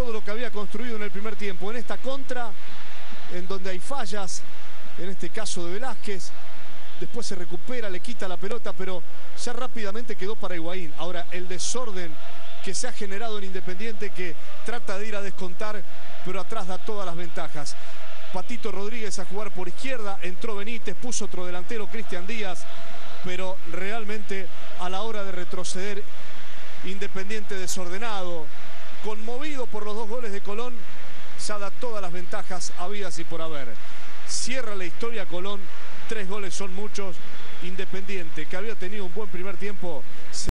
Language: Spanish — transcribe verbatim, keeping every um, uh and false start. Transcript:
todo lo que había construido en el primer tiempo. En esta contra, en donde hay fallas, en este caso de Velázquez, después se recupera, le quita la pelota, pero ya rápidamente quedó para Higuaín. Ahora, el desorden que se ha generado en Independiente, que trata de ir a descontar, pero atrás da todas las ventajas. Patito Rodríguez a jugar por izquierda, entró Benítez, puso otro delantero, Cristian Díaz, pero realmente a la hora de retroceder, Independiente desordenado, conmovido por los dos goles de Colón, ya da todas las ventajas habidas y por haber. Cierra la historia Colón, tres goles son muchos. Independiente, que había tenido un buen primer tiempo,